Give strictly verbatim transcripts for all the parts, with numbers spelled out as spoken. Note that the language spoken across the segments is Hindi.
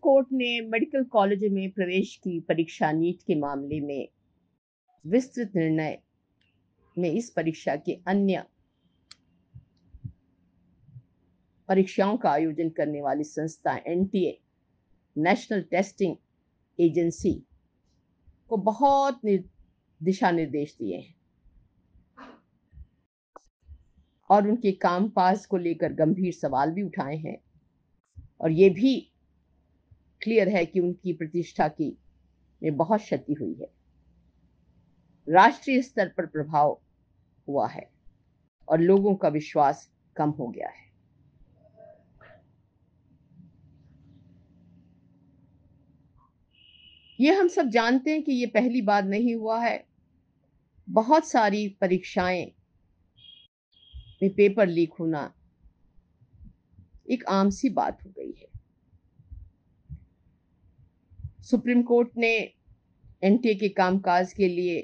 कोर्ट ने मेडिकल कॉलेज में प्रवेश की परीक्षा नीट के मामले में विस्तृत निर्णय में इस परीक्षा के अन्य परीक्षाओं का आयोजन करने वाली संस्था एनटीए नेशनल टेस्टिंग एजेंसी को बहुत दिशा निर्देश दिए हैं और उनके कामकाज को लेकर गंभीर सवाल भी उठाए हैं और ये भी क्लियर है कि उनकी प्रतिष्ठा की में बहुत क्षति हुई है। राष्ट्रीय स्तर पर प्रभाव हुआ है और लोगों का विश्वास कम हो गया है। ये हम सब जानते हैं कि ये पहली बार नहीं हुआ है। बहुत सारी परीक्षाएं में पेपर लीक होना एक आम सी बात हो गई है। सुप्रीम कोर्ट ने एनटीए के कामकाज के लिए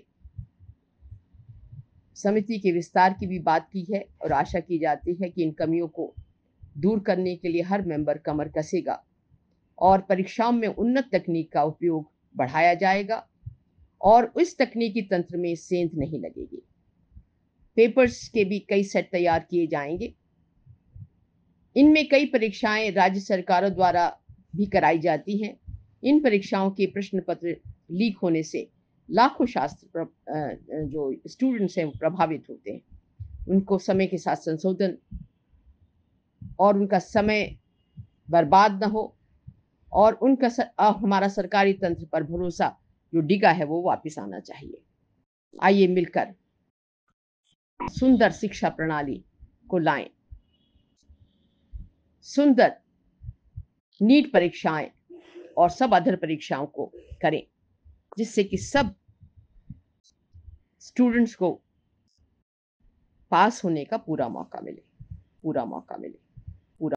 समिति के विस्तार की भी बात की है और आशा की जाती है कि इन कमियों को दूर करने के लिए हर मेंबर कमर कसेगा और परीक्षाओं में उन्नत तकनीक का उपयोग बढ़ाया जाएगा और इस तकनीकी तंत्र में सेंध नहीं लगेगी। पेपर्स के भी कई सेट तैयार किए जाएंगे। इनमें कई परीक्षाएं राज्य सरकारों द्वारा भी कराई जाती हैं। इन परीक्षाओं के प्रश्न पत्र लीक होने से लाखों छात्र जो स्टूडेंट्स हैं वो प्रभावित होते हैं। उनको समय के साथ संशोधन और उनका समय बर्बाद न हो और उनका सर, आ, हमारा सरकारी तंत्र पर भरोसा जो डिगा है वो वापस आना चाहिए। आइए मिलकर सुंदर शिक्षा प्रणाली को लाएं, सुंदर नीट परीक्षाएं और सब अदर परीक्षाओं को करें जिससे कि सब स्टूडेंट्स को पास होने का पूरा मौका मिले पूरा मौका मिले